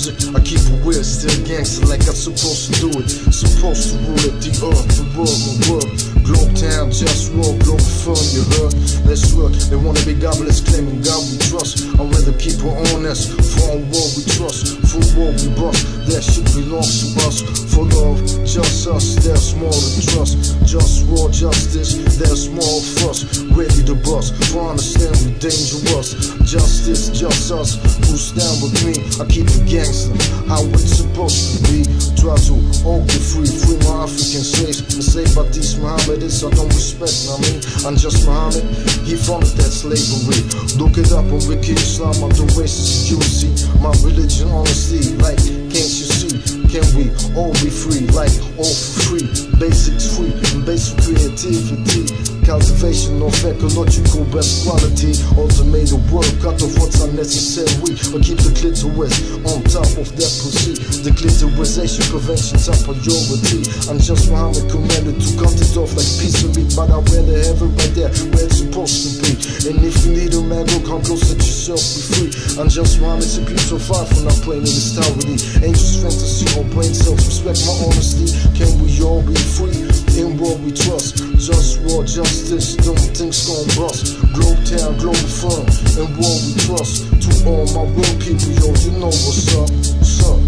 music, I keep it weird, still gangster like I'm supposed to do it. Supposed to rule at the earth, the world, my world. Globe town, just war, globe fun, you heard? Let's work, they wanna be godless, claiming God we trust. I'd rather keep her honest, for on war we trust, for war we bust. That shit belongs to us, for love, just us, there's more to trust. Just war, justice, there's more of us, ready to bust, for understand we dangerous. Justice, just us, who stand with me, I keep it gangster, how it's supposed to be. Try to all be free, free my African slaves, enslaved by these Mohammedists I don't respect, I mean, I'm just Muhammad, he founded that slavery. Look it up on Wiki Islam, I'm the racist security, my religion honesty, like, can't you see? Can we all be free, like all for free? Basics free, and basic creativity. Cultivation of ecological best quality. Automated world, cut off what's unnecessary. But keep the clitoris on top of that pussy. The clitorisation prevention top priority. I'm just Muhammad commanded to cut it off like piece of meat. But I'd rather have it right there where it's supposed to be. And if you need a man, go come close, let yourself be free. I'm just Muhammad, so so far from not playing in this tyranny. Angels fantasy or brain self-respect, my honesty. Can we all be free in what we trust? Just war, justice, them things gon' bust. Globe town, global fun, and what we trust. To all my real people, yo, you know what's up, what's up.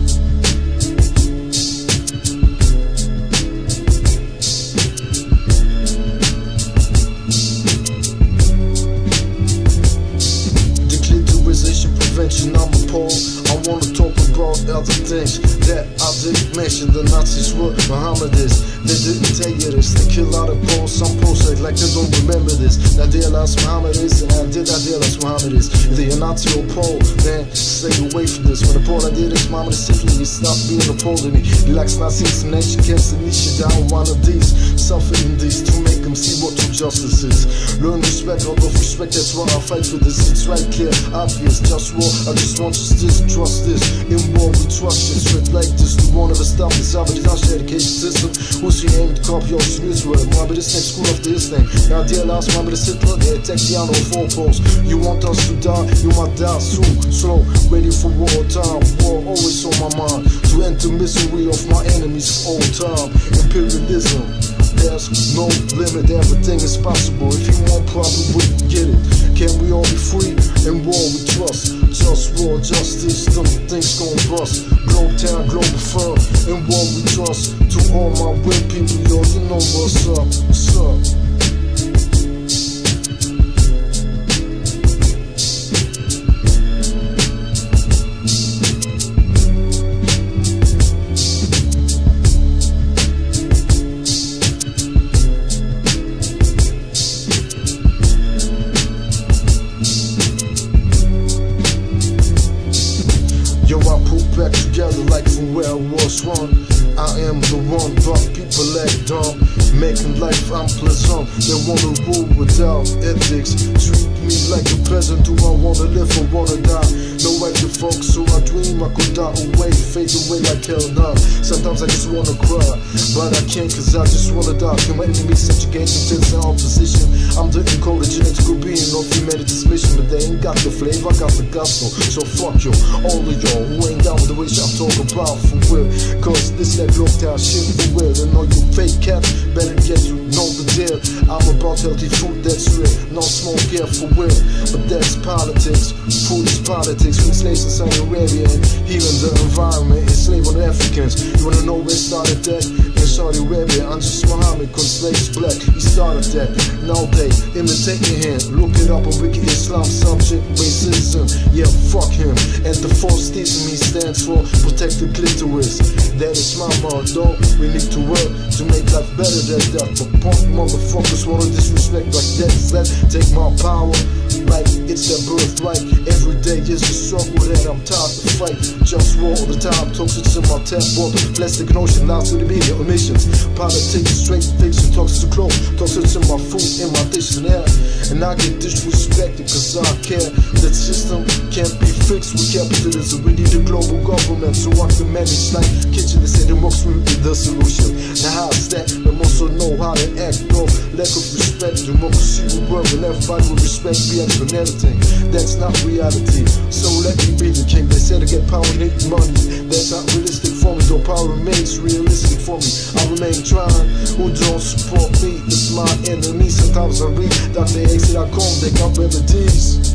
Prevention, I'm appalled. I wanna talk about other things that I didn't mention. The Nazis were Mohammedists. They didn't tell you this. They kill out of Poles. Some Poles act like they don't remember this. Now they realize Mohammedists, and I did not realize Mohammedists. Either you're Nazi or Pole, then stay away from this. When the Pole I did this, Mohammed simply he stopped being a Pole to me. He likes Nazis and ancient camps and niche down one of these. Suffering these to make them see what true justice is. Learn respect, out of respect, that's why I fight for this. It's right clear, obvious, just war. I just want justice, trust this. In war we trust shit straight like this. The one of us stop the sabotage education system. Who's your aim to copy all Israel? Mohammed is next school after his name. Now dear last Mohammed is Hitler, they attack the on four posts. You want us to die, you might die soon. Slow, ready for war time. War always on my mind. To end the misery of my enemies of all time. Imperialism, there's no limit, everything is possible. If you want, probably wouldn't get it. Can we all be free in war we trust? Just war, justice, them things gon' bust. Globe town, global fun, in war we trust. To all my real people, yo, you know what's up, what's up. Back together like from where I was one. I am the one, but people act dumb, making life unpleasant. They wanna rule without ethics. Treat me like a peasant. Do I wanna live or wanna die? No way to fuck, so I dream I could die away, fade away like hell now. Sometimes I just wanna cry, but I can't cause I just wanna die. Can my enemies subjugate me to their opposition? I'm the encoded genetical being of humanity's mission, but they ain't got the flavor, I got the gospel. So fuck you, all of y'all who ain't down with the way I'm talking about for real. Cause this that globe town shit for real. And all you fake cats better get to know the deal. I'm about healthy food that's real, no smoke here for real. But that's politics, food is politics. We slaves in Saudi Arabia and healing the environment, enslaved on the Africans. You wanna know where it started that? In Saudi Arabia, I'm just Muhammad, cause slaves black, he started that. Now they imitate him, look it up on Wiki Islam, subject racism. Yeah, fuck him. And the false theism he stands for, protect the clitoris. That is my motto. We need to work to make life better than that. But punk motherfuckers wanna disrespect like that. Let take my power like it's their birthright. Every day is a struggle that I'm tired to fight. Just war all the time, toxic in my tap water. Plastic and ocean, lies to the media, emissions. Politics, straight fiction, toxic to clothes. Toxic in my food, in my dishes and air. And I get disrespected cause I care. That system can't be fixed with capitalism. We need a global government so I can manage like kitchen. They say democracy will be the solution. Now how's that? They also know how to act, bro. Lack of respect, democracy will work and everybody will respect me and everything. That's not reality. So let me be the king. They said to get power, hate money. That's not realistic for me, though power remains realistic for me. I remain trying. Who don't support me? It's my enemy. Sometimes I read Dr. X.com, they got remedies.